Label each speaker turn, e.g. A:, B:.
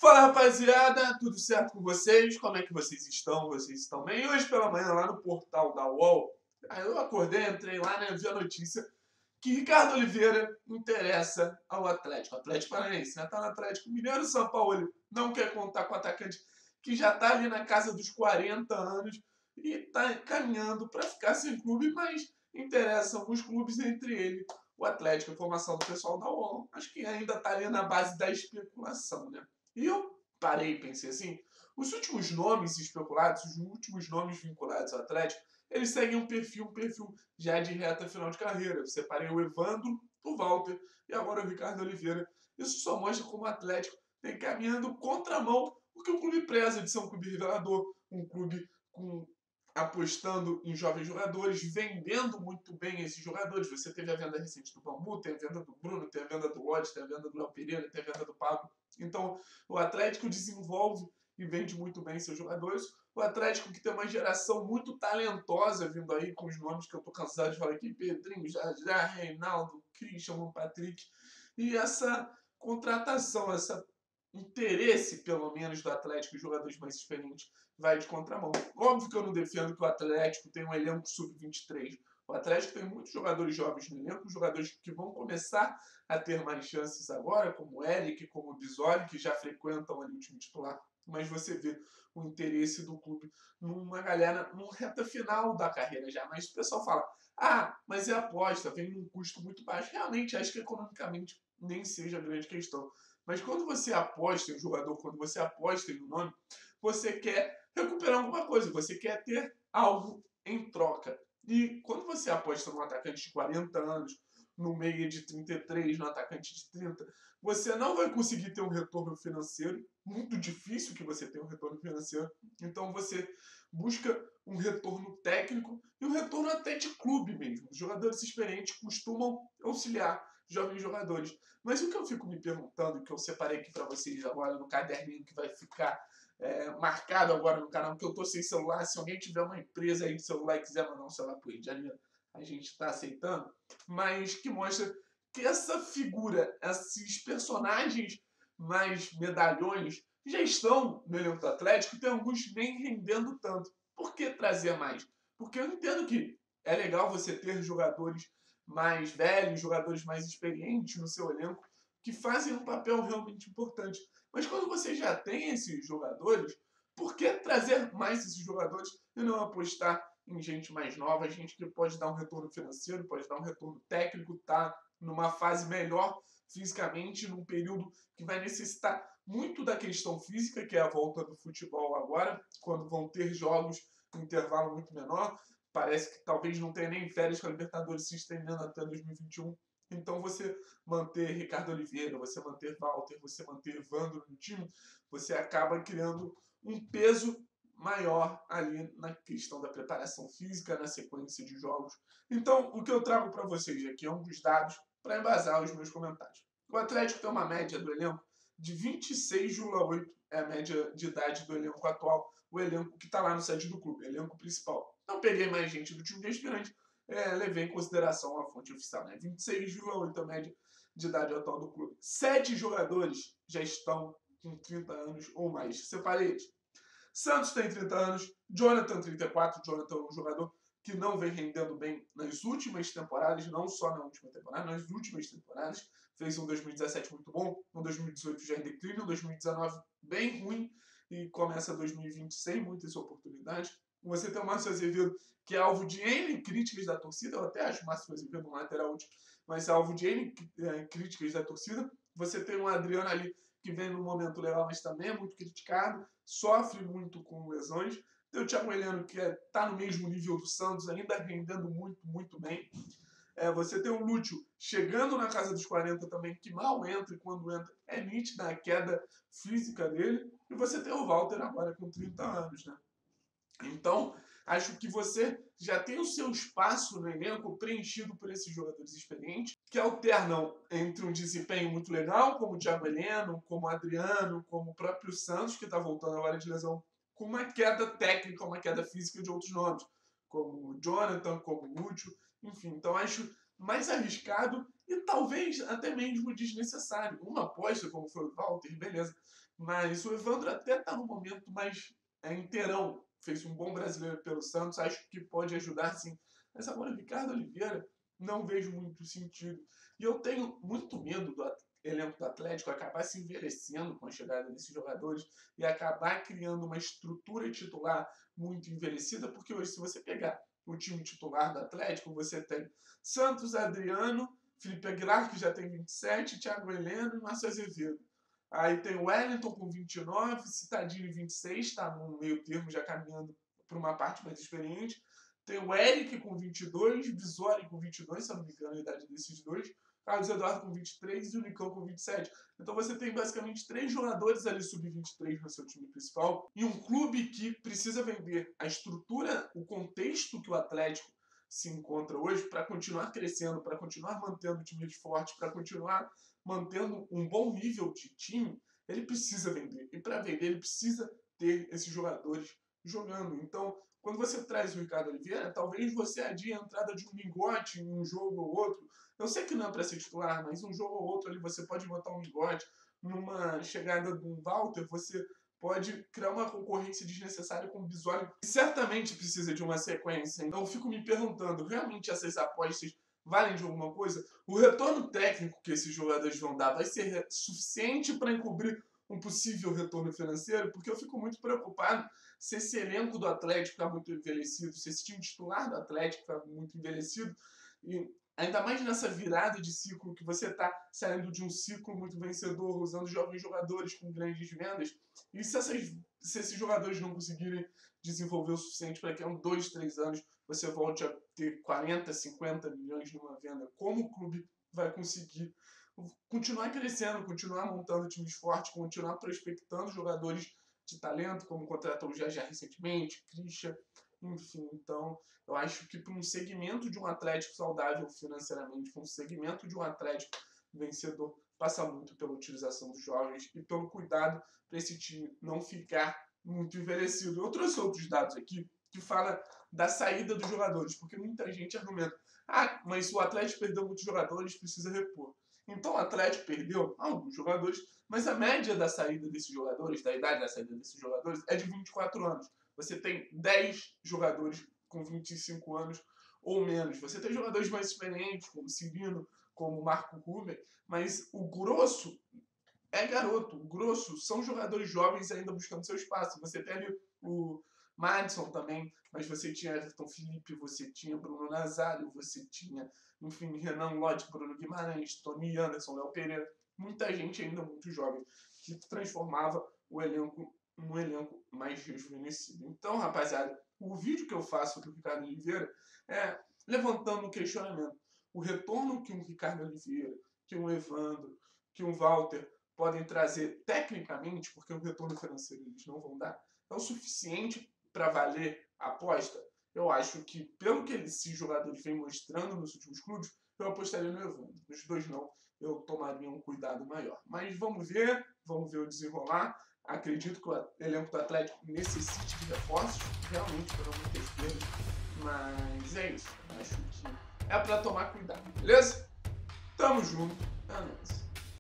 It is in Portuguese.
A: Fala, rapaziada, tudo certo com vocês? Como é que vocês estão? Vocês estão bem? Hoje pela manhã, lá no portal da UOL, aí eu acordei, entrei lá, né, vi a notícia que Ricardo Oliveira interessa ao Atlético. Atlético Paranaense, né? Tá no Atlético Mineiro. São Paulo não quer contar com o atacante que já tá ali na casa dos 40 anos e tá caminhando para ficar sem clube, mas interessam os clubes, entre ele o Atlético. A informação do pessoal da UOL, acho que ainda tá ali na base da especulação, né? E eu parei e pensei assim, os últimos nomes especulados, os últimos nomes vinculados ao Atlético, eles seguem um perfil já de reta final de carreira. Eu separei o Evandro, o Walter e agora o Ricardo Oliveira. Isso só mostra como o Atlético tem caminhando contramão, porque o clube preza de ser um clube revelador, um clube apostando em jovens jogadores, vendendo muito bem esses jogadores. Você teve a venda recente do Bambu, tem a venda do Bruno, tem a venda do Lodge, tem a venda do Léo Pereira, tem a venda do Pablo. Então, o Atlético desenvolve e vende muito bem seus jogadores. O Atlético que tem uma geração muito talentosa vindo aí com os nomes que eu tô cansado de falar aqui, Pedrinho, já Reinaldo, Christian, Patrick. E essa contratação, esse interesse, pelo menos, do Atlético e jogadores mais experientes vai de contramão. Óbvio que eu não defendo que o Atlético tenha um elenco sub-23. O Atlético tem muitos jogadores jovens no elenco, jogadores que vão começar a ter mais chances agora, como o Eric, como o Bisoli, que já frequentam ali o time titular. Mas você vê o interesse do clube numa galera, numa reta final da carreira já. Mas o pessoal fala, mas é aposta, vem num custo muito baixo. Realmente, acho que economicamente nem seja a grande questão. Mas quando você aposta em um jogador, quando você aposta em um nome, você quer recuperar alguma coisa, você quer ter algo em troca. E quando você aposta num atacante de 40 anos, no meia de 33, no atacante de 30, você não vai conseguir ter um retorno financeiro. Muito difícil que você tenha um retorno financeiro. Então você busca um retorno técnico e um retorno até de clube mesmo. Os jogadores experientes costumam auxiliar jovens jogadores. Mas o que eu fico me perguntando, que eu separei aqui para vocês agora no caderninho que vai ficar marcado agora no canal, porque eu tô sem celular. Se alguém tiver uma empresa aí de celular e quiser mandar um celular pro Rio de Janeiro, a gente está aceitando, mas que mostra que essa figura, esses personagens mais medalhões já estão no elenco do Atlético e tem alguns nem rendendo tanto. Por que trazer mais? Porque eu entendo que é legal você ter jogadores mais velhos, jogadores mais experientes no seu elenco, que fazem um papel realmente importante. Mas quando você já tem esses jogadores, por que trazer mais esses jogadores e não apostar em gente mais nova, gente que pode dar um retorno financeiro, pode dar um retorno técnico, tá numa fase melhor fisicamente, num período que vai necessitar muito da questão física, que é a volta do futebol agora, quando vão ter jogos em intervalo muito menor. Parece que talvez não tenha nem férias com a Libertadores se estendendo até 2021. Então você manter Ricardo Oliveira, você manter Walter, você manter Evandro no time, você acaba criando um peso maior ali na questão da preparação física, na sequência de jogos. Então, o que eu trago para vocês aqui é um dos dados para embasar os meus comentários. O Atlético tem uma média do elenco de 26,8, é a média de idade do elenco atual, o elenco que está lá no site do clube, elenco principal. Não peguei mais gente do time de aspirante, levei em consideração a fonte oficial, né? 26,8 a média de idade atual do clube. 7 jogadores já estão com 30 anos ou mais. Separei eles. Santos tem 30 anos, Jonathan 34, Jonathan é um jogador que não vem rendendo bem nas últimas temporadas, não só na última temporada, nas últimas temporadas. Fez um 2017 muito bom, um 2018 já em declínio, um 2019 bem ruim e começa 2020 sem muitas oportunidades. Você tem o Márcio Azevedo, que é alvo de N críticas da torcida, eu até acho o Márcio Azevedo um lateral útil, mas é alvo de N críticas da torcida. Você tem o Adriano ali, que vem num momento legal, mas também é muito criticado, sofre muito com lesões. Tem o Thiago Heleno, que está no mesmo nível do Santos, ainda rendendo muito, muito bem. Você tem o Lúcio chegando na casa dos 40 também, que mal entra, e quando entra é nítida a queda física dele. E você tem o Walter agora com 30 anos, né? Então, acho que você já tem o seu espaço no elenco preenchido por esses jogadores experientes, que alternam entre um desempenho muito legal, como o Thiago Heleno, como o Adriano, como o próprio Santos, que está voltando agora de lesão, com uma queda técnica, uma queda física de outros nomes, como o Jonathan, como o Lúcio, enfim. Então, acho mais arriscado e talvez até mesmo desnecessário. Uma aposta, como foi o Walter, beleza. Mas o Evandro até está no momento mais inteirão. Fez um bom brasileiro pelo Santos, acho que pode ajudar sim. Mas agora o Ricardo Oliveira, não vejo muito sentido. E eu tenho muito medo do elenco do Atlético acabar se envelhecendo com a chegada desses jogadores e acabar criando uma estrutura titular muito envelhecida, porque hoje, se você pegar o time titular do Atlético, você tem Santos, Adriano, Felipe Aguilar, que já tem 27, Thiago Heleno e Márcio Azevedo. Aí tem o Wellington com 29, Citadini 26, está no meio termo já caminhando para uma parte mais experiente. Tem o Eric com 22, Bisoli com 22, se eu não me engano a idade desses dois. Carlos Eduardo com 23 e o Nicão com 27. Então você tem basicamente 3 jogadores ali sub-23 no seu time principal e um clube que precisa vender a estrutura, o contexto que o Atlético se encontra hoje para continuar crescendo, para continuar mantendo times fortes, para continuar mantendo um bom nível de time, ele precisa vender. E para vender, ele precisa ter esses jogadores jogando. Então, quando você traz o Ricardo Oliveira, talvez você adie a entrada de um Mingote em um jogo ou outro. Eu sei que não é para ser titular, mas um jogo ou outro ali você pode botar um Mingote. Numa chegada de um Walter, você pode criar uma concorrência desnecessária com o Bisoli, que certamente precisa de uma sequência. Então eu fico me perguntando, realmente essas apostas valem de alguma coisa? O retorno técnico que esses jogadores vão dar vai ser suficiente para encobrir um possível retorno financeiro? Porque eu fico muito preocupado se esse elenco do Atlético está muito envelhecido, se esse time titular do Atlético está muito envelhecido, e ainda mais nessa virada de ciclo que você está saindo de um ciclo muito vencedor, usando jovens jogadores com grandes vendas, e se esses jogadores não conseguirem desenvolver o suficiente para que em 2, 3 anos você volte a ter 40, 50 milhões numa venda, como o clube vai conseguir continuar crescendo, continuar montando times fortes, continuar prospectando jogadores de talento, como contratou o já recentemente, Christian, enfim. Então, eu acho que para um segmento de um Atlético saudável financeiramente, para um segmento de um Atlético vencedor, passa muito pela utilização dos jovens e pelo cuidado para esse time não ficar muito envelhecido. Eu trouxe outros dados aqui que fala da saída dos jogadores, porque muita gente argumenta, mas o Atlético perdeu muitos jogadores, precisa repor. Então o Atlético perdeu alguns jogadores, mas a média da saída desses jogadores, da idade da saída desses jogadores, é de 24 anos. Você tem 10 jogadores com 25 anos ou menos. Você tem jogadores mais experientes, como Cirino, como Marco Ruben, mas o grosso é garoto. O grosso são jogadores jovens ainda buscando seu espaço. Você tem ali o Madison também, mas você tinha Everton Felipe, você tinha Bruno Nazário, você tinha, enfim, Renan Lodge, Bruno Guimarães, Tony Anderson, Léo Pereira. Muita gente ainda muito jovem que transformava o elenco num elenco mais rejuvenescido. Então, rapaziada, o vídeo que eu faço do Ricardo Oliveira é levantando um questionamento. O retorno que um Ricardo Oliveira, que um Evandro, que um Walter podem trazer tecnicamente, porque o retorno financeiro eles não vão dar, é o suficiente para valer a aposta? Eu acho que, pelo que esses jogadores vêm mostrando nos últimos clubes, eu apostaria no Evandro. Nos dois não, eu tomaria um cuidado maior. Mas vamos ver o desenrolar. Acredito que o elenco do Atlético necessite de reforços, realmente, para não ter perdas. Mas é isso. Acho que é para tomar cuidado, beleza? Tamo junto. É nóis.